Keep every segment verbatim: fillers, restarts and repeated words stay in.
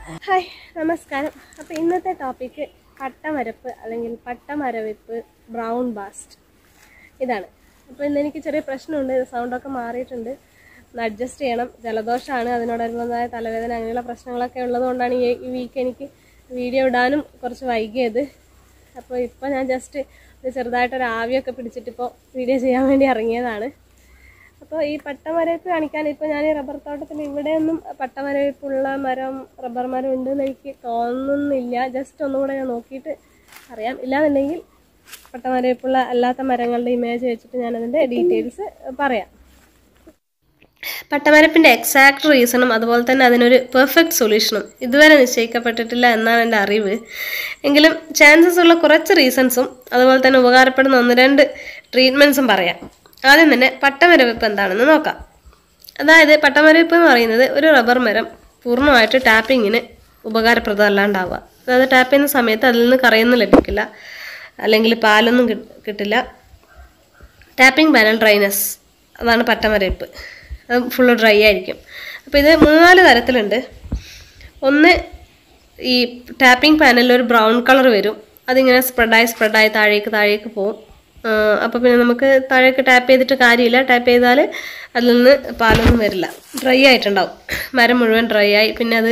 Hi നമസ്കാരം. അപ്പോൾ ഇന്നത്തെ ടോപ്പിക്ക് പട്ടമരപ്പ് അല്ലെങ്കിൽ പട്ടമരവിപ്പ് ബ്രൗൺ ബാസ്റ്റ് ഇതാണ്. അപ്പോൾ ഇന്ന് എനിക്ക് ചെറിയ പ്രശ്നമുണ്ട്, സൗണ്ടൊക്കെ മാറിയിട്ടുണ്ട്, ഒന്ന് അഡ്ജസ്റ്റ് ചെയ്യണം. ജലദോഷമാണ്, അതിനോടനുബന്ധമായ തലവേദന അങ്ങനെയുള്ള പ്രശ്നങ്ങളൊക്കെ ഉള്ളതുകൊണ്ടാണ് ഈ ഈ വീക്ക് എനിക്ക് വീഡിയോ ഇടാനും കുറച്ച് വൈകിയത്. അപ്പോൾ ഇപ്പോൾ ഞാൻ ജസ്റ്റ് ഒരു ചെറുതായിട്ടൊരു ആവിയൊക്കെ പിടിച്ചിട്ടിപ്പോൾ വീഡിയോ ചെയ്യാൻ വേണ്ടി ഇറങ്ങിയതാണ്. അപ്പോൾ ഈ പട്ടമരവിപ്പ് കാണിക്കാൻ ഇപ്പോൾ ഞാൻ ഈ റബ്ബർ തോട്ടത്തിൽ ഇവിടെയൊന്നും പട്ടമരവിപ്പുള്ള മരം റബ്ബർ മരം ഉണ്ടെന്ന് എനിക്ക് തോന്നുന്നില്ല. ജസ്റ്റ് ഒന്നും കൂടെ ഞാൻ നോക്കിയിട്ട് അറിയാം. ഇല്ലാന്നുണ്ടെങ്കിൽ പട്ടമരവിപ്പുള്ള അല്ലാത്ത മരങ്ങളുടെ ഇമേജ് വെച്ചിട്ട് ഞാനതിൻ്റെ ഡീറ്റെയിൽസ് പറയാം. പട്ടമരപ്പിൻ്റെ എക്സാക്ട് റീസണും അതുപോലെ തന്നെ അതിനൊരു പെർഫെക്റ്റ് സൊല്യൂഷനും ഇതുവരെ നിശ്ചയിക്കപ്പെട്ടിട്ടില്ല എന്നാണ് എൻ്റെ അറിവ്. എങ്കിലും ചാൻസസ് ഉള്ള കുറച്ച് റീസൺസും അതുപോലെ തന്നെ ഉപകാരപ്പെടുന്ന ഒന്ന് രണ്ട് ട്രീറ്റ്മെൻറ്റ്സും പറയാം. ആദ്യം തന്നെ പട്ടമരവിപ്പ് എന്താണെന്ന് നോക്കാം. അതായത് പട്ടമരവിപ്പ് എന്ന് പറയുന്നത് ഒരു റബ്ബർ മരം പൂർണ്ണമായിട്ട് ടാപ്പിങ്ങിന് ഉപകാരപ്രദമല്ലാണ്ടാവുക. അതായത് ടാപ്പ് ചെയ്യുന്ന സമയത്ത് അതിൽ നിന്ന് കറയൊന്നും ലഭിക്കില്ല, അല്ലെങ്കിൽ പാലൊന്നും കിട്ടില്ല. ടാപ്പിംഗ് പാനൽ ഡ്രൈനസ്, അതാണ് പട്ടമരവിപ്പ്. അത് ഫുള്ള് ഡ്രൈ ആയിരിക്കും. അപ്പോൾ ഇത് മൂന്നാല് തരത്തിലുണ്ട്. ഒന്ന്, ഈ ടാപ്പിംഗ് പാനലിൽ ഒരു ബ്രൗൺ കളർ വരും, അതിങ്ങനെ സ്പ്രെഡായി സ്പ്രെഡായി താഴേക്ക് താഴേക്ക് പോവും. അപ്പോൾ പിന്നെ നമുക്ക് താഴേക്ക് ടാപ്പ് ചെയ്തിട്ട് കാര്യമില്ല. ടാപ്പ് ചെയ്താൽ അതിൽ നിന്ന് പാലൊന്നും വരില്ല, ഡ്രൈ ആയിട്ടുണ്ടാവും, മരം മുഴുവൻ ഡ്രൈ ആയി. പിന്നെ അത്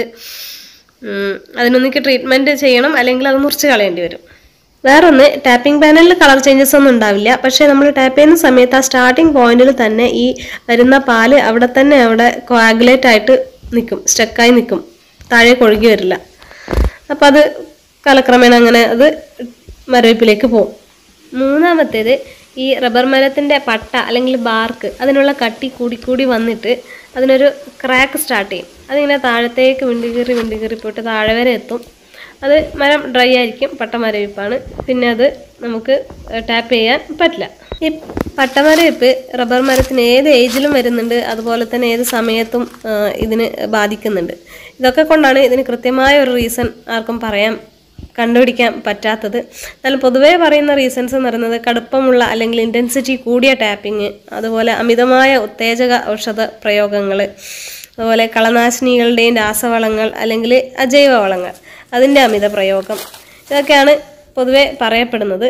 അതിനൊന്നിക്ക് ട്രീറ്റ്മെൻറ്റ് ചെയ്യണം, അല്ലെങ്കിൽ അത് മുറിച്ച് കളയേണ്ടി വരും. വേറൊന്ന്, ടാപ്പിംഗ് പാനലിൽ കളർ ചേഞ്ചസ് ഒന്നും ഉണ്ടാവില്ല, പക്ഷേ നമ്മൾ ടാപ്പ് ചെയ്യുന്ന സമയത്ത് ആ സ്റ്റാർട്ടിങ് പോയിന്റിൽ തന്നെ ഈ വരുന്ന പാല് അവിടെ തന്നെ അവിടെ കോയാഗുലേറ്റ് ആയിട്ട് നിൽക്കും, സ്റ്റക്കായി നിൽക്കും, താഴേക്ക് ഒഴുകി വരില്ല. അപ്പോൾ അത് കാലക്രമേണ അങ്ങനെ അത് മരവിപ്പിലേക്ക് പോകും. മൂന്നാമത്തേത്, ഈ റബ്ബർ മരത്തിൻ്റെ പട്ട അല്ലെങ്കിൽ ബാർക്ക് അതിനുള്ള കട്ടി കൂടിക്കൂടി വന്നിട്ട് അതിനൊരു ക്രാക്ക് സ്റ്റാർട്ട് ചെയ്യും. അതിങ്ങനെ താഴത്തേക്ക് വിണ്ടുകീറി വിണ്ടുകീറി പോയിട്ട് താഴെ വരെ എത്തും. അത് മരം ഡ്രൈ ആയിരിക്കും, പട്ടമരവിപ്പാണ്. പിന്നെ അത് നമുക്ക് ടാപ്പ് ചെയ്യാൻ പറ്റില്ല. ഈ പട്ടമരവിപ്പ് റബ്ബർ മരത്തിന് ഏത് ഏജിലും വരുന്നുണ്ട്, അതുപോലെ തന്നെ ഏത് സമയത്തും ഇതിന് ബാധിക്കുന്നുണ്ട്. ഇതൊക്കെ കൊണ്ടാണ് ഇതിന് കൃത്യമായ ഒരു റീസൺ ആർക്കും പറയാൻ കണ്ടുപിടിക്കാൻ പറ്റാത്തത്. എന്നാൽ പൊതുവേ പറയുന്ന റീസൺസ് എന്ന് പറയുന്നത് കടുപ്പമുള്ള അല്ലെങ്കിൽ ഇൻറ്റൻസിറ്റി കൂടിയ ടാപ്പിങ്, അതുപോലെ അമിതമായ ഉത്തേജക ഔഷധ പ്രയോഗങ്ങൾ, അതുപോലെ കളനാശിനികളുടെയും രാസവളങ്ങൾ അല്ലെങ്കിൽ അജൈവ വളങ്ങൾ അതിൻ്റെ അമിത പ്രയോഗം, ഇതൊക്കെയാണ് പൊതുവെ പറയപ്പെടുന്നത്.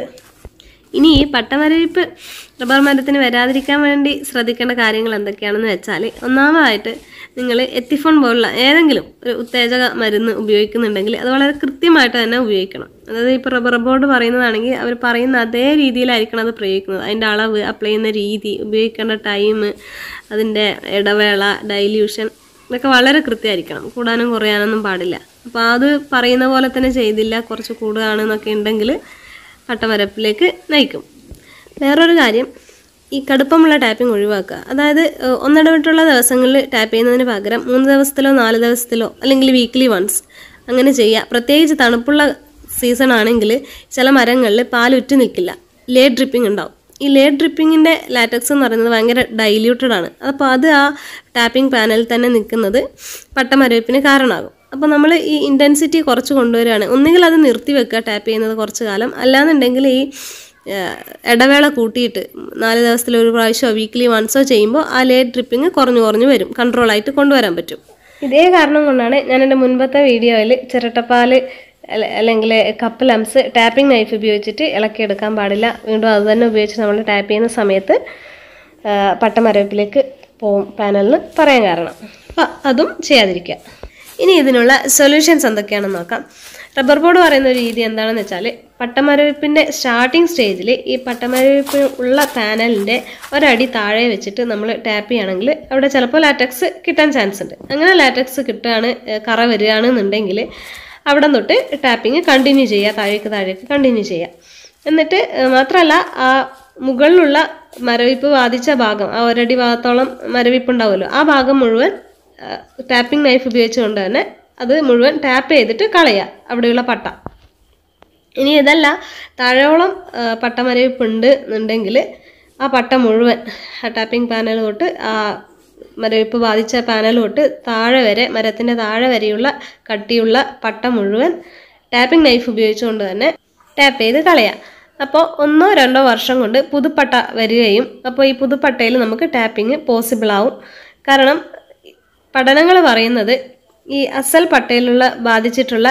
ഇനി ഈ പട്ടമരവിപ്പ് റബ്ബർ മരത്തിന് വരാതിരിക്കാൻ വേണ്ടി ശ്രദ്ധിക്കേണ്ട കാര്യങ്ങൾ എന്തൊക്കെയാണെന്ന് വെച്ചാൽ, ഒന്നാമതായിട്ട് നിങ്ങൾ എത്തിഫോൺ പോലുള്ള ഏതെങ്കിലും ഒരു ഉത്തേജക മരുന്ന് ഉപയോഗിക്കുന്നുണ്ടെങ്കിൽ അത് വളരെ കൃത്യമായിട്ട് തന്നെ ഉപയോഗിക്കണം. അതായത് ഇപ്പോൾ റബ്ബർ ബോർഡ് പറയുന്നതാണെങ്കിൽ അവർ പറയുന്ന അതേ രീതിയിലായിരിക്കണം അത് പ്രയോഗിക്കുന്നത്. അതിൻ്റെ അളവ്, അപ്ലൈ ചെയ്യുന്ന രീതി, ഉപയോഗിക്കേണ്ട ടൈം, അതിൻ്റെ ഇടവേള, ഡൈല്യൂഷൻ, ഇതൊക്കെ വളരെ കൃത്യമായിരിക്കണം. കൂടാനും കുറയാനൊന്നും പാടില്ല. അപ്പോൾ അത് പറയുന്ന പോലെ തന്നെ ചെയ്തില്ല, കുറച്ച് കൂടുകയാണെന്നൊക്കെ ഉണ്ടെങ്കിൽ പട്ടമരപ്പിലേക്ക് നയിക്കും. വേറൊരു കാര്യം, ഈ കടുപ്പമുള്ള ടാപ്പിംഗ് ഒഴിവാക്കുക. അതായത് ഒന്നിടവിട്ടുള്ള ദിവസങ്ങളിൽ ടാപ്പ് ചെയ്യുന്നതിന് പകരം മൂന്ന് ദിവസത്തിലോ നാല് ദിവസത്തിലോ അല്ലെങ്കിൽ വീക്ക്ലി വൺസ് അങ്ങനെ ചെയ്യുക. പ്രത്യേകിച്ച് തണുപ്പുള്ള സീസൺ ആണെങ്കിൽ ചില മരങ്ങളിൽ പാലുറ്റി നിൽക്കില്ല, ലേറ്റ് ഡ്രിപ്പിംഗ് ഉണ്ടാവും. ഈ ലേറ്റ് ഡ്രിപ്പിങ്ങിൻ്റെ ലാറ്റക്സ് എന്ന് പറയുന്നത് ഭയങ്കര ഡൈല്യൂട്ടഡ് ആണ്. അപ്പോൾ അത് ആ ടാപ്പിംഗ് പാനലിൽ തന്നെ നിൽക്കുന്നത് പട്ടമരവിപ്പിന് കാരണമാകും. അപ്പോൾ നമ്മൾ ഈ ഇൻറ്റൻസിറ്റി കുറച്ച് കൊണ്ടുവരികയാണ്. ഒന്നുകിൽ അത് നിർത്തി വെക്കുക ടാപ്പ് ചെയ്യുന്നത് കുറച്ച് കാലം, അല്ലാന്നുണ്ടെങ്കിൽ ഈ ഇടവേള കൂട്ടിയിട്ട് നാല് ദിവസത്തിൽ ഒരു പ്രാവശ്യമോ വീക്ക്ലി വൺസോ ചെയ്യുമ്പോൾ ആ ലേറ്റ് ഡ്രിപ്പിങ് കുറഞ്ഞു കുറഞ്ഞു വരും, കൺട്രോളായിട്ട് കൊണ്ടുവരാൻ പറ്റും. ഇതേ കാരണം കൊണ്ടാണ് ഞാൻ എൻ്റെ മുൻപത്തെ വീഡിയോയിൽ ചിരട്ടപ്പാല് അല്ലെങ്കിൽ കപ്പ് ലംസ് ടാപ്പിംഗ് നൈഫ് ഉപയോഗിച്ചിട്ട് ഇളക്കിയെടുക്കാൻ പാടില്ല, വീണ്ടും അത് തന്നെ ഉപയോഗിച്ച് നമ്മൾ ടാപ്പ് ചെയ്യുന്ന സമയത്ത് പട്ടമരവിപ്പിലേക്ക് പോവും പാനലിന് പറയാൻ കാരണം. അപ്പം അതും ചെയ്യാതിരിക്കുക. ഇനി ഇതിനുള്ള സൊല്യൂഷൻസ് എന്തൊക്കെയാണെന്ന് നോക്കാം. റബ്ബർ ബോർഡ് പറയുന്ന ഒരു രീതി എന്താണെന്ന് വെച്ചാൽ, പട്ടമരവിപ്പിൻ്റെ സ്റ്റാർട്ടിങ് സ്റ്റേജിൽ ഈ പട്ടമരവിപ്പ് ഉള്ള പാനലിൻ്റെ ഒരടി താഴെ വെച്ചിട്ട് നമ്മൾ ടാപ്പ് ചെയ്യുകയാണെങ്കിൽ അവിടെ ചിലപ്പോൾ ലാറ്റക്സ് കിട്ടാൻ ചാൻസ് ഉണ്ട്. അങ്ങനെ ലാറ്റക്സ് കിട്ടുകയാണ്, കറ വരികയാണെന്നുണ്ടെങ്കിൽ അവിടെ തൊട്ട് ടാപ്പിങ് കണ്ടിന്യൂ ചെയ്യുക, താഴേക്ക് താഴേക്ക് കണ്ടിന്യൂ ചെയ്യുക. എന്നിട്ട് മാത്രമല്ല, ആ മുകളിലുള്ള മരവിപ്പ് ബാധിച്ച ഭാഗം, ആ ഒരടി ഭാഗത്തോളം മരവിപ്പ് ഉണ്ടാവുമല്ലോ, ആ ഭാഗം മുഴുവൻ ടാപ്പിംഗ് നൈഫ് ഉപയോഗിച്ചുകൊണ്ട് തന്നെ അത് മുഴുവൻ ടാപ്പ് ചെയ്തിട്ട് കളയുക അവിടെയുള്ള പട്ട. ഇനി ഇതല്ല, താഴോളം പട്ടമരവിപ്പുണ്ട് എന്നുണ്ടെങ്കിൽ ആ പട്ട മുഴുവൻ ആ ടാപ്പിംഗ് പാനൽ തൊട്ട് ആ മരവിപ്പ് ബാധിച്ച പാനൽ തൊട്ട് താഴെ വരെ, മരത്തിൻ്റെ താഴെ വരെയുള്ള കട്ടിയുള്ള പട്ട മുഴുവൻ ടാപ്പിംഗ് നൈഫ് ഉപയോഗിച്ചുകൊണ്ട് തന്നെ ടാപ്പ് ചെയ്ത് കളയാം. അപ്പോൾ ഒന്നോ രണ്ടോ വർഷം കൊണ്ട് പുതുപ്പട്ട വരികയും അപ്പോൾ ഈ പുതുപ്പട്ടയിൽ നമുക്ക് ടാപ്പിംഗ് പോസിബിൾ ആവും. കാരണം പഠനങ്ങൾ പറയുന്നത് ഈ അസൽ പട്ടയിലുള്ള ബാധിച്ചിട്ടുള്ള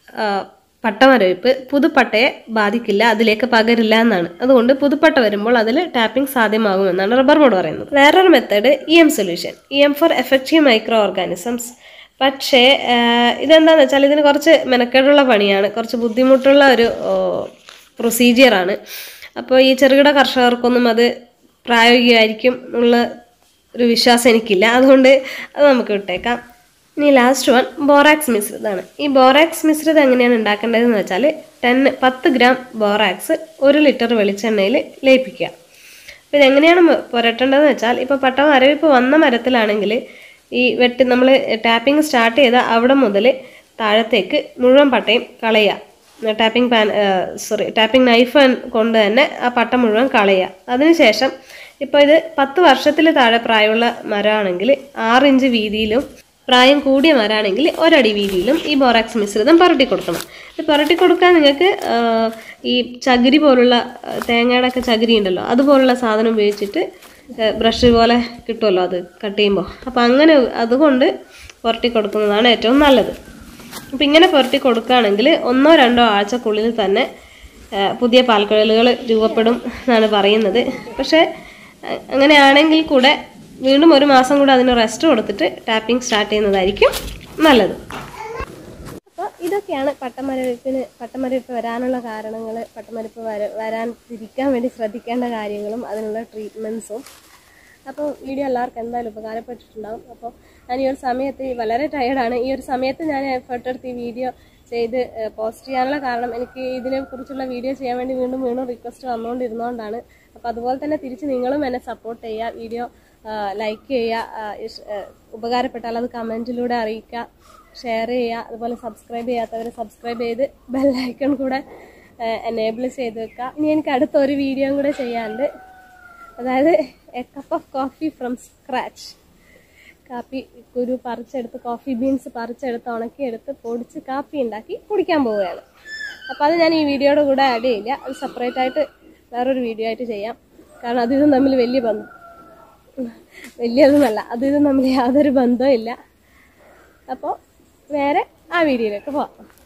പട്ടമരവിപ്പ് പുതുപ്പട്ടയെ ബാധിക്കില്ല, അതിലേക്ക് പകരില്ല എന്നാണ്. അതുകൊണ്ട് പുതുപ്പട്ട വരുമ്പോൾ അതിൽ ടാപ്പിംഗ് സാധ്യമാകുമെന്നാണ് റബ്ബർ ബോർഡ് പറയുന്നത്. വേറൊരു method E M solution, E M for effective micro organisms. പക്ഷേ ഇതെന്താണെന്ന് വെച്ചാൽ ഇതിന് കുറച്ച് മെനക്കേടുള്ള പണിയാണ്, കുറച്ച് ബുദ്ധിമുട്ടുള്ള ഒരു പ്രൊസീജിയറാണ്. അപ്പോൾ ഈ ചെറുകിട കർഷകർക്കൊന്നും അത് പ്രായോഗികമായിരിക്കും എന്നുള്ള ഒരു വിശ്വാസം എനിക്കില്ല. അതുകൊണ്ട് അത് നമുക്ക് വിട്ടേക്കാം. ഇനി ലാസ്റ്റ് വൺ ബോറാക്സ് മിശ്രിതമാണ്. ഈ ബോറാക്സ് മിശ്രിതം എങ്ങനെയാണ് ഉണ്ടാക്കേണ്ടതെന്ന് വെച്ചാൽ ടെൻ പത്ത് ഗ്രാം ബോറാക്സ് ഒരു ലിറ്റർ വെളിച്ചെണ്ണയിൽ ലയിപ്പിക്കുക. അപ്പോൾ ഇതെങ്ങനെയാണ് പുരട്ടേണ്ടതെന്ന് വെച്ചാൽ ഇപ്പോൾ പട്ടം അരവിപ്പ് വന്ന മരത്തിലാണെങ്കിൽ ഈ വെട്ടി നമ്മൾ ടാപ്പിംഗ് സ്റ്റാർട്ട് ചെയ്ത അവിടെ മുതൽ താഴത്തേക്ക് മുഴുവൻ പട്ടയും കളയുക. Tapping pan sorry tapping knife കൊണ്ട് തന്നെ ആ പട്ട മുഴുവൻ കളയുക. അതിനുശേഷം ഇപ്പോൾ ഇത് പത്ത് വർഷത്തിൽ താഴെ പ്രായമുള്ള മരമാണെങ്കിൽ ആറ് ഇഞ്ച് വീതിയിലും പ്രായം കൂടിയ മരമാണെങ്കിൽ ഒരടി വീതിയിലും ഈ ബോറാക്സ് മിശ്രിതം പുരട്ടി കൊടുക്കണം. ഇത് പുരട്ടി കൊടുക്കാൻ നിങ്ങൾക്ക് ഈ ചകിരി പോലുള്ള തേങ്ങയുടെ ഒക്കെ ചകിരി ഉണ്ടല്ലോ അതുപോലുള്ള സാധനം ഉപയോഗിച്ചിട്ട് ബ്രഷ് പോലെ കിട്ടുമല്ലോ അത് കട്ട് ചെയ്യുമ്പോൾ, അപ്പോൾ അങ്ങനെ അതുകൊണ്ട് പുരട്ടി കൊടുക്കുന്നതാണ് ഏറ്റവും നല്ലത്. അപ്പം ഇങ്ങനെ പുരട്ടി കൊടുക്കുകയാണെങ്കിൽ ഒന്നോ രണ്ടോ ആഴ്ചക്കുള്ളിൽ തന്നെ പുതിയ പാൽക്കുഴലുകൾ രൂപപ്പെടും എന്നാണ് പറയുന്നത്. പക്ഷേ അങ്ങനെയാണെങ്കിൽ കൂടെ വീണ്ടും ഒരു മാസം കൂടെ അതിന് റെസ്റ്റ് കൊടുത്തിട്ട് ടാപ്പിംഗ് സ്റ്റാർട്ട് ചെയ്യുന്നതായിരിക്കും നല്ലത്. അപ്പോൾ ഇതൊക്കെയാണ് പട്ടമരവിപ്പിന് പട്ടമരവിപ്പ് വരാനുള്ള കാരണങ്ങൾ, പട്ടമരവിപ്പ് വര വരാതിരിക്കാൻ വേണ്ടി ശ്രദ്ധിക്കേണ്ട കാര്യങ്ങളും അതിനുള്ള ട്രീറ്റ്മെൻറ്റ്സും. അപ്പോൾ വീഡിയോ എല്ലാവർക്കും എന്തായാലും ഉപകാരപ്പെട്ടിട്ടുണ്ടാകും. അപ്പോൾ ഞാൻ ഈ ഒരു സമയത്ത് വളരെ ടയേർഡാണ്. ഈ ഒരു സമയത്ത് ഞാൻ എഫേർട്ട് എടുത്ത് ഈ വീഡിയോ ചെയ്ത് പോസ്റ്റ് ചെയ്യാനുള്ള കാരണം എനിക്ക് ഇതിനെക്കുറിച്ചുള്ള വീഡിയോ ചെയ്യാൻ വേണ്ടി വീണ്ടും വീണ്ടും റിക്വസ്റ്റ് വന്നുകൊണ്ടിരുന്നതുകൊണ്ടാണ്. അപ്പോൾ അതുപോലെ തന്നെ തിരിച്ച് നിങ്ങളും എന്നെ സപ്പോർട്ട് ചെയ്യുക, വീഡിയോ ലൈക്ക് ചെയ്യുക, ഉപകാരപ്പെട്ടാൽ അത് കമൻറ്റിലൂടെ അറിയിക്കുക, ഷെയർ ചെയ്യുക, അതുപോലെ സബ്സ്ക്രൈബ് ചെയ്യാത്തവർ സബ്സ്ക്രൈബ് ചെയ്ത് ബെല്ലൈക്കൺ കൂടെ എനേബിൾ ചെയ്ത് വെക്കുക. ഇനി എനിക്ക് അടുത്തൊരു വീഡിയോയും കൂടെ ചെയ്യാനുണ്ട്, അതായത് a cup of coffee from scratch. കാപ്പി കുരു പറിച്ചെടുത്ത് കോഫി ബീൻസ് പറിച്ചെടുത്ത് ഉണക്കിയെടുത്ത് പൊടിച്ച് കാപ്പി ഉണ്ടാക്കി കുടിക്കാൻ പോവുകയാണ്. അപ്പോൾ അത് ഞാൻ ഈ വീഡിയോയുടെ കൂടെ ആഡ് ചെയ്യില്ല, അത് സെപ്പറേറ്റ് ആയിട്ട് വേറൊരു വീഡിയോ ആയിട്ട് ചെയ്യാം. കാരണം അത് ഇതും തമ്മിൽ വലിയ ബന്ധം വലിയതൊന്നുമല്ല അത് ഇതും തമ്മിൽ യാതൊരു ബന്ധവും ഇല്ല. അപ്പോൾ വേറെ ആ വീഡിയോയിലേക്ക് പോവാം.